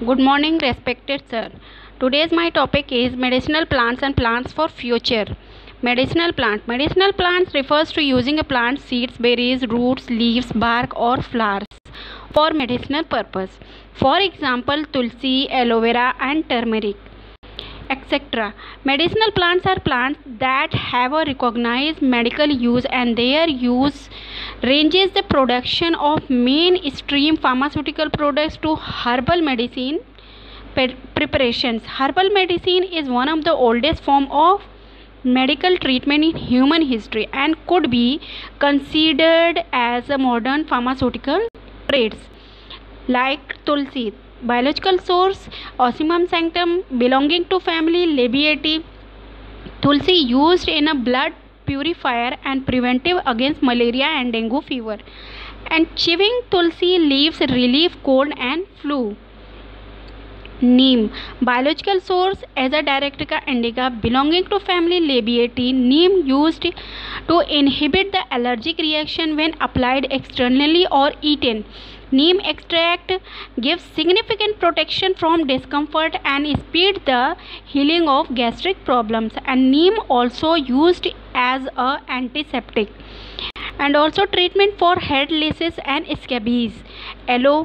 Good morning, respected sir. Today's my topic is medicinal plants and plants for future. Medicinal plant. Medicinal plants refers to using a plant seeds, berries, roots, leaves, bark or flowers for medicinal purpose. For example, tulsi, aloe vera and turmeric, etc. Medicinal plants are plants that have a recognized medical use, and their use ranges the production of mainstream pharmaceutical products to herbal medicine preparations. Herbal medicine is one of the oldest form of medical treatment in human history and could be considered as a modern pharmaceutical traits. Like tulsi, biological source Ocimum sanctum, belonging to family Labiaceae. Tulsi used in a blood purifier and preventive against malaria and dengue fever. And chewing tulsi leaves relieve cold and flu. Neem, biological source Azadirachta indica, belonging to family Labiaceae. Neem used to inhibit the allergic reaction when applied externally or eaten. Neem extract gives significant protection from discomfort and speeds the healing of gastric problems. And neem also used as a antiseptic and also treatment for head lice and scabies. Aloe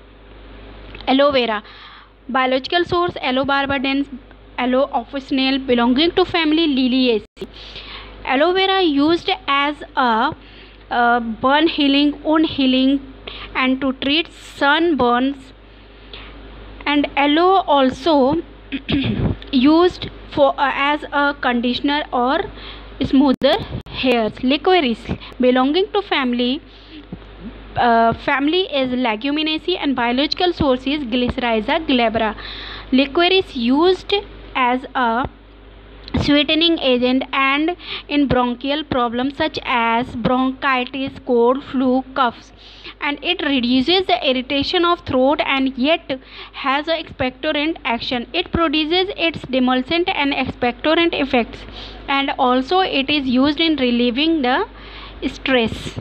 vera, biological source Aloe barbadens, aloe officinale, belonging to family Liliaceae. Aloe vera used as a burn healing, wound healing and to treat sunburns. And aloe also used for as a conditioner or smoother hairs. Licorice, belonging to family is Leguminaceae and biological source is Glycyrrhiza glabra. Licorice used as a sweetening agent and in bronchial problems such as bronchitis, cold, flu, coughs, and it reduces the irritation of throat and yet has a expectorant action. It produces its demulcent and expectorant effects, and also it is used in relieving the stress.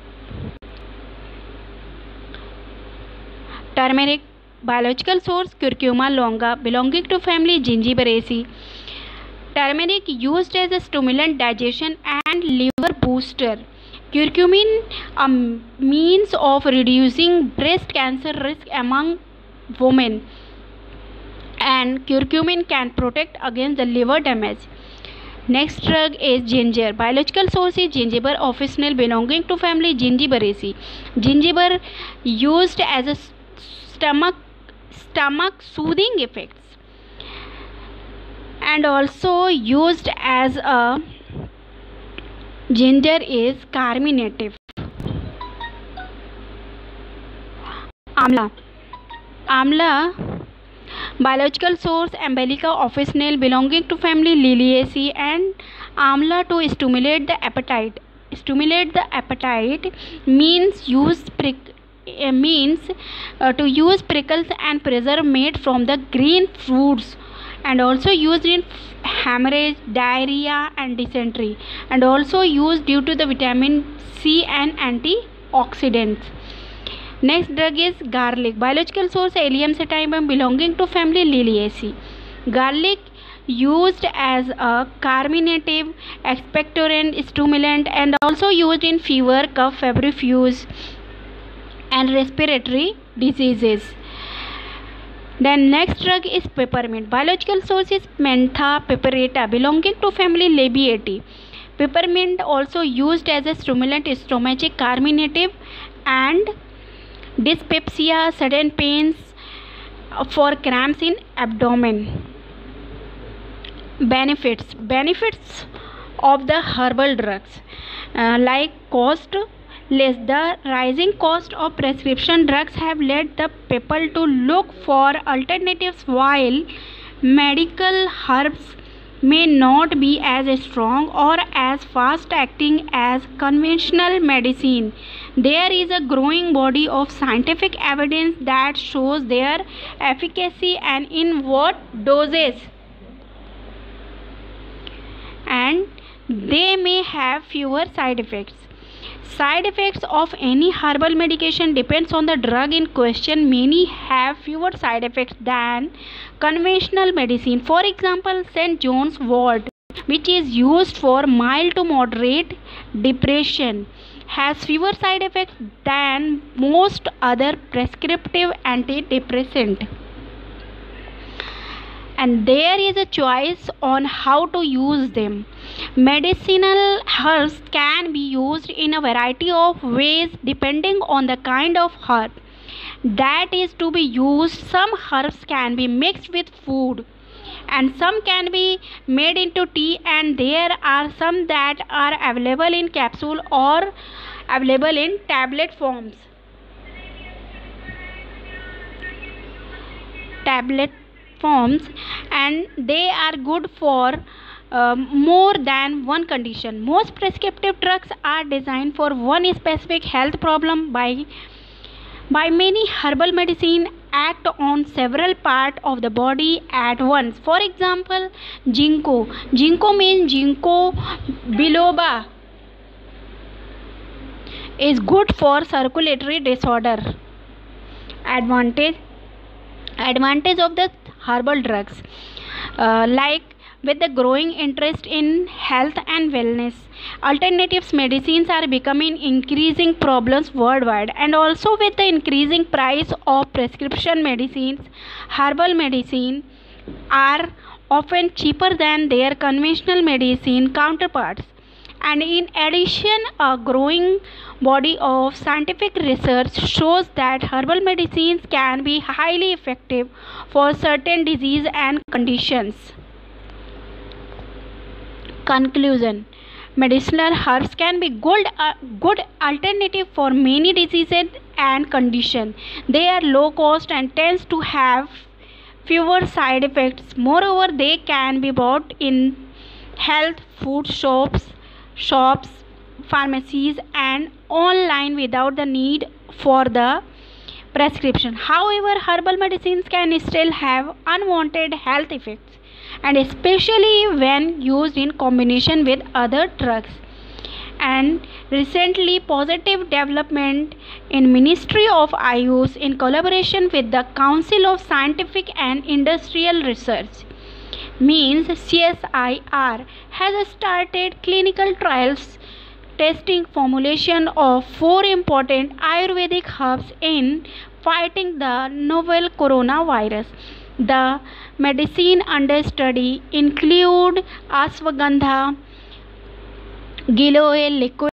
Turmeric, biological source Curcuma longa, belonging to family Gingiberaceae. Turmeric used as a stimulant, digestion and liver booster. Curcumin, a means of reducing breast cancer risk among women, and curcumin can protect against the liver damage. Next drug is ginger. Biological source is Gingiber officinale, belonging to family Gingiberaceae. Ginger used as a stomach soothing effects and also used as a ginger is carminative. Amla, biological source Ambelica officinale, belonging to family Liliaceae, and amla to stimulate the appetite. Means to use prickles and preserve made from the green fruits, and also used in hemorrhage, diarrhea and dysentery, and also used due to the vitamin C and antioxidants. Next drug is garlic. Biological source Allium sativum, belonging to family Liliaceae. Garlic used as a carminative, expectorant, stimulant, and also used in fever, cough, febrifuge and respiratory diseases. Then next drug is peppermint. Biological source is Mentha piperata, belonging to family Labiaceae. Peppermint also used as a stimulant, stomachic, carminative and dyspepsia, sudden pains for cramps in abdomen. Benefits of the herbal drugs, like cost less. The rising cost of prescription drugs have led the people to look for alternatives. While medical herbs may not be as strong or as fast acting as conventional medicine, there is a growing body of scientific evidence that shows their efficacy and in what doses, and they may have fewer side effects. Side effects of any herbal medication depends on the drug in question. Many have fewer side effects than conventional medicine. For example, St. John's wort, which is used for mild to moderate depression, has fewer side effects than most other prescriptive antidepressant. And there is a choice on how to use them. Medicinal herbs can be used in a variety of ways depending on the kind of herb that is to be used. Some herbs can be mixed with food and some can be made into tea, and there are some that are available in capsule or available in tablet forms. And they are good for more than one condition. Most prescriptive drugs are designed for one specific health problem. By many herbal medicine act on several parts of the body at once. For example, ginkgo means ginkgo biloba is good for circulatory disorder. Advantage of the herbal drugs, like with the growing interest in health and wellness, alternatives medicines are becoming increasing problems worldwide, and also with the increasing price of prescription medicines, herbal medicine are often cheaper than their conventional medicine counterparts. And in addition, a growing body of scientific research shows that herbal medicines can be highly effective for certain diseases and conditions. Conclusion: medicinal herbs can be good alternative for many diseases and conditions. They are low cost and tends to have fewer side effects. Moreover, they can be bought in health food shops, pharmacies, and online without the need for the prescription. However, herbal medicines can still have unwanted health effects, and especially when used in combination with other drugs. And recently, positive development in Ministry of Ayush in collaboration with the Council of Scientific and Industrial Research, means CSIR, has started clinical trials testing formulation of 4 important Ayurvedic herbs in fighting the novel coronavirus. The medicine under study include ashwagandha, giloil liquid